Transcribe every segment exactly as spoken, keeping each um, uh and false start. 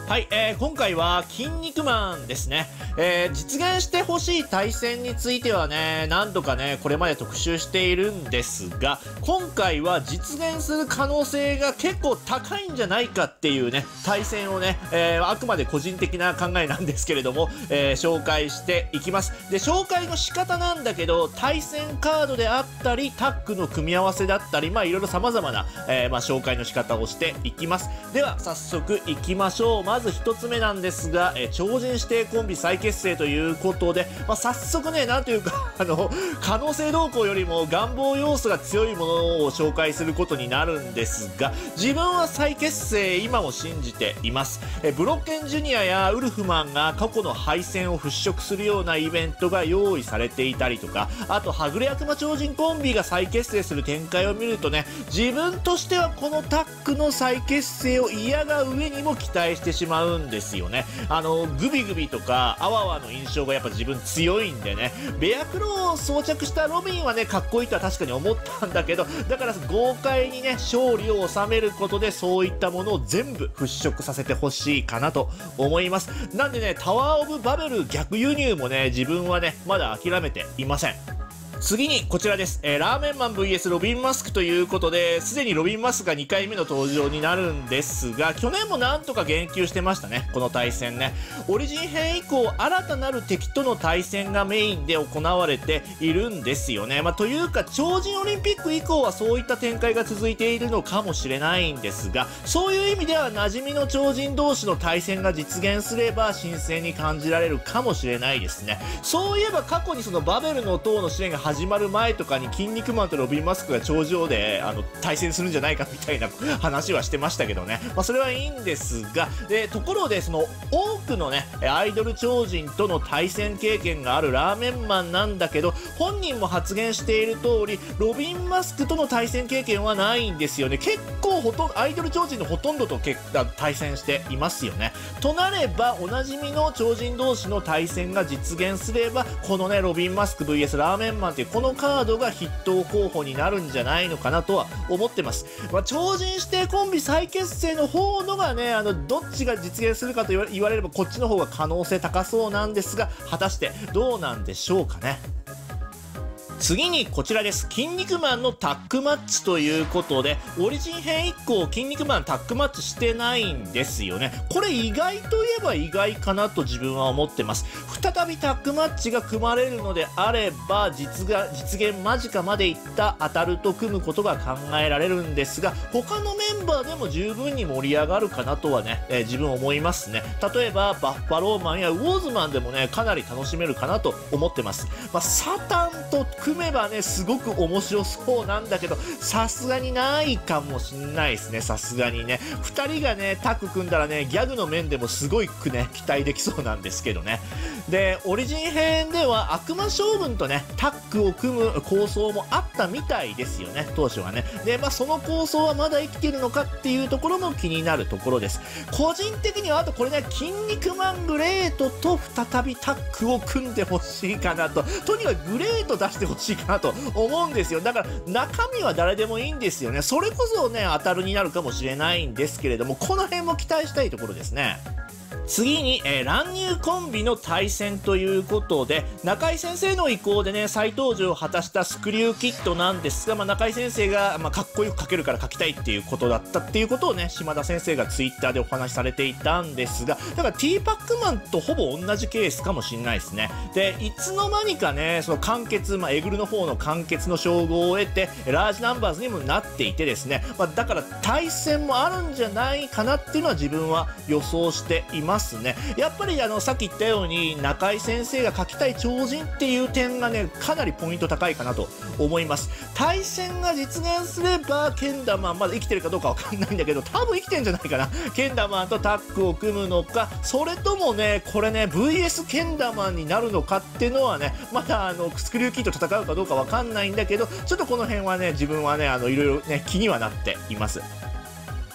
はい、えー、今回は筋肉マンですね。えー、実現してほしい対戦についてはね、何度かね、これまで特集しているんですが、今回は実現する可能性が結構高いんじゃないかっていうね、対戦をね、えー、あくまで個人的な考えなんですけれども、えー、紹介していきます。で、紹介の仕方なんだけど、対戦カードであったり、タッグの組み合わせだったり、まあいろいろ様々な、えー、まあ紹介の仕方をしていきます。では、早速いきましょう。まず一つ目なんですが、えー、超人指定コンビ再結成ということで、まあ、早速ね、なんというか、あの、可能性動向よりも願望要素が強いものを紹介することになるんですが、自分は再結成、今も信じています。えー、ブロッケンジュニアやウルフマンが過去の敗戦を払拭するようなイベントが用意されていたりとか、あと、はぐれ悪魔超人コンビが再結成する展開を見るとね、自分としてはこのタッグの再結成を嫌が上にも期待してしまうんですよね。あの、グビグビとか、アワワの印象がやっぱ自分強いんでね、ベアクロを装着したロビンはね、かっこいいとは確かに思ったんだけど、だから豪快にね、勝利を収めることで、そういったものを全部払拭させてほしいかなと思います。なんでね、タワーオブバベル逆輸入もね、自分はね、まだ諦めていません。次にこちらです、えー、ラーメンマン ブイエス ロビンマスクということで、すでにロビンマスクがにかいめの登場になるんですが、去年もなんとか言及してましたね、この対戦ね。オリジン編以降、新たなる敵との対戦がメインで行われているんですよね。まあ、というか、超人オリンピック以降はそういった展開が続いているのかもしれないんですが、そういう意味では馴染みの超人同士の対戦が実現すれば新鮮に感じられるかもしれないですね。そういえば過去にそのバベルの塔の試練が始まる前とかに筋肉マンとロビンマスクが頂上であの対戦するんじゃないかみたいな話はしてましたけどね。まあ、それはいいんですが、でところでその多くのねアイドル超人との対戦経験があるラーメンマンなんだけど、本人も発言している通りロビンマスクとの対戦経験はないんですよね。結構ほとんどアイドル超人のほとんどと結対戦していますよね。となればおなじみの超人同士の対戦が実現すれば、このねロビンマスク ブイエス ラーメンマンっていうこのカードが筆頭候補になるんじゃないのかなとは思ってます。まあ、超人指定コンビ再結成の方のがね、あのどっちが実現するかと言われればこっちの方が可能性高そうなんですが、果たしてどうなんでしょうかね。次にこちらです。筋肉マンのタッグマッチということで、オリジン編以降筋肉マンタッグマッチしてないんですよね。これ意外といえば意外かなと自分は思ってます。再びタッグマッチが組まれるのであれば、実が実現間近までいった当たると組むことが考えられるんですが、他のメンバーでも十分に盛り上がるかなとはね、えー、自分思いますね。例えばバッファローマンやウォーズマンでもね、かなり楽しめるかなと思ってます。まあ、サタンと組めばね、すごく面白そうなんだけど、さすがにないかもしんないですね。さすがにね。二人がね、タッグ組んだらね、ギャグの面でもすごいくね、期待できそうなんですけどね。で、オリジン編では悪魔将軍とね、タッグを組む構想もあったみたいですよね、当初はね。で、まあその構想はまだ生きてるのかっていうところも気になるところです。個人的にはあとこれね、筋肉マングレートと再びタッグを組んでほしいかなと。とにかくグレート出してほしいかなと思うんですよ。だから中身は誰でもいいんですよね。それこそね、当たるになるかもしれないんですけれども、この辺も期待したいところですね。次に、えー、乱入コンビの対戦ということで、中井先生の意向でね、再登場を果たしたスクリューキットなんですが、まあ、中井先生が、まあ、かっこよく書けるから書きたいっていうことだったっていうことをね、島田先生がツイッターでお話しされていたんですが、だから T パックマンとほぼ同じケースかもしれないですね。で、いつの間にかね、その完結、まあ、エグルの方の完結の称号を得て、ラージナンバーズにもなっていてですね、まあ、だから対戦もあるんじゃないかなっていうのは自分は予想しています。やっぱりあのさっき言ったように中井先生が書きたい超人っていう点がね、かなりポイント高いかなと思います。対戦が実現すればケンダマン、まだ生きてるかどうかわかんないんだけど、多分生きてんじゃないかな。ケンダマンとタッグを組むのか、それともね、これね ブイエス ケンダマンになるのかっていうのはね、またあのスクリューキーと戦うかどうかわかんないんだけど、ちょっとこの辺はね、自分はね、あのいろいろね気にはなっています。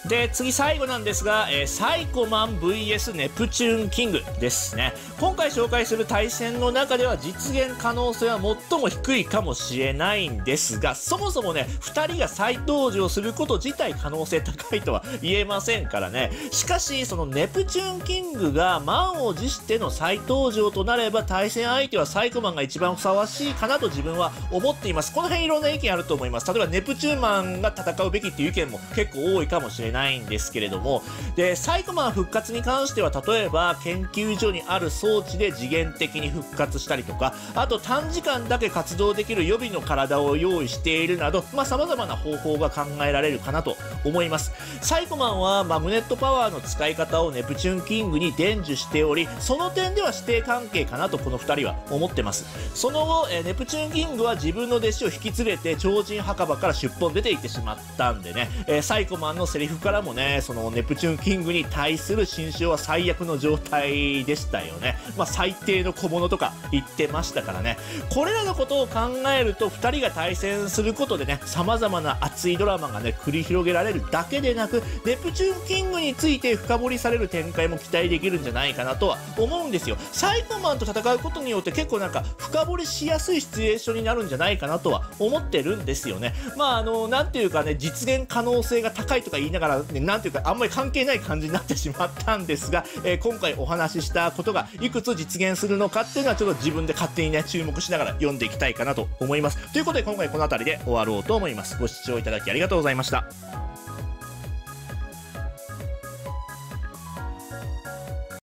で次最後なんですが、えー、サイコマン ブイエス ネプチューンキングですね。今回紹介する対戦の中では実現可能性は最も低いかもしれないんですが、そもそもねふたりが再登場すること自体可能性高いとは言えませんからね。しかしそのネプチューンキングが満を持しての再登場となれば、対戦相手はサイコマンが一番ふさわしいかなと自分は思っています。この辺いろんな意見あると思います。例えばネプチューンマンが戦うべきっていう意見も結構多いかもしれないんですけれども、でサイコマン復活に関しては例えば研究所にある装置で次元的に復活したりとか、あと短時間だけ活動できる予備の体を用意しているなど、まあ様々な方法が考えられるかなと思います。サイコマンはマグネットパワーの使い方をネプチューンキングに伝授しており、その点では師弟関係かなとこのふたりは思ってます。その後、えー、ネプチューンキングは自分の弟子を引き連れて超人墓場から出奔出ていってしまったんでね、えー、サイコマンのセリフからもね、そのネプチューンキングに対する心象は最悪の状態でしたよね。まあ最低の小物とか言ってましたからね。これらのことを考えるとふたりが対戦することでね、様々な熱いドラマがね繰り広げられるだけでなく、ネプチューンキングについて深掘りされる展開も期待できるんじゃないかなとは思うんですよ。サイコマンと戦うことによって結構なんか深掘りしやすいシチュエーションになるんじゃないかなとは思ってるんですよね。まああのなんていうかね、実現可能性が高いとか言いながら、ね、なんていうかあんまり関係ない感じになってしまったんですが、えー、今回お話ししたことがいくつ実現するのかっていうのはちょっと自分で勝手にね注目しながら読んでいきたいかなと思います。ということで今回この辺りで終わろうと思います。ご視聴いただきありがとうございました。